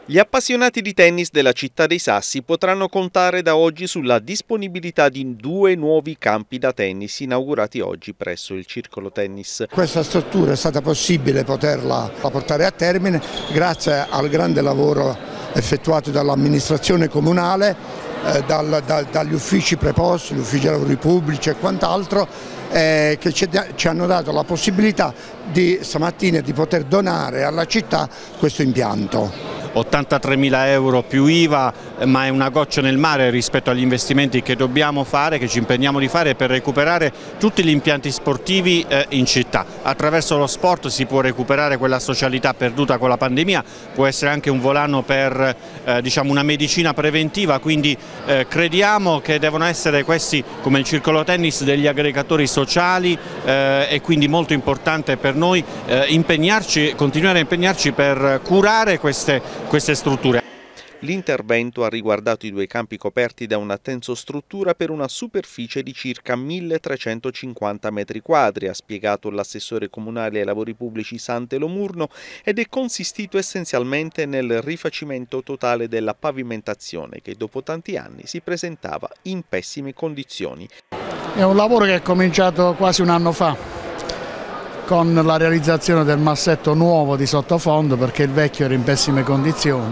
Gli appassionati di tennis della città dei Sassi potranno contare da oggi sulla disponibilità di 2 nuovi campi da tennis inaugurati oggi presso il Circolo Tennis. Questa struttura è stata possibile poterla portare a termine grazie al grande lavoro effettuato dall'amministrazione comunale, dagli uffici preposti, gli uffici lavori pubblici e quant'altro, che ci hanno dato la possibilità stamattina di poter donare alla città questo impianto. 83.000 euro più IVA, ma è una goccia nel mare rispetto agli investimenti che dobbiamo fare, che ci impegniamo di fare per recuperare tutti gli impianti sportivi in città. Attraverso lo sport si può recuperare quella socialità perduta con la pandemia, può essere anche un volano per diciamo una medicina preventiva, quindi crediamo che devono essere questi, come il Circolo Tennis, degli aggregatori sociali e quindi molto importante per noi continuare a impegnarci per curare queste strutture. L'intervento ha riguardato i 2 campi coperti da una tensostruttura per una superficie di circa 1350 metri quadri, ha spiegato l'assessore comunale ai lavori pubblici Santelo Murno, ed è consistito essenzialmente nel rifacimento totale della pavimentazione che dopo tanti anni si presentava in pessime condizioni. È un lavoro che è cominciato quasi un anno fa, con la realizzazione del massetto nuovo di sottofondo, perché il vecchio era in pessime condizioni.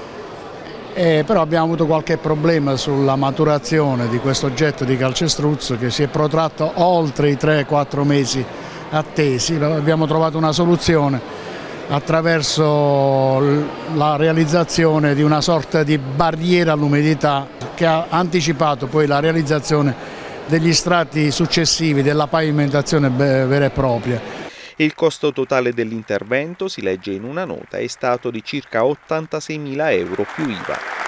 Però abbiamo avuto qualche problema sulla maturazione di questo oggetto di calcestruzzo che si è protratto oltre i 3-4 mesi attesi. Abbiamo trovato una soluzione attraverso la realizzazione di una sorta di barriera all'umidità che ha anticipato poi la realizzazione degli strati successivi della pavimentazione vera e propria. Il costo totale dell'intervento, si legge in una nota, è stato di circa 86.000 euro più IVA.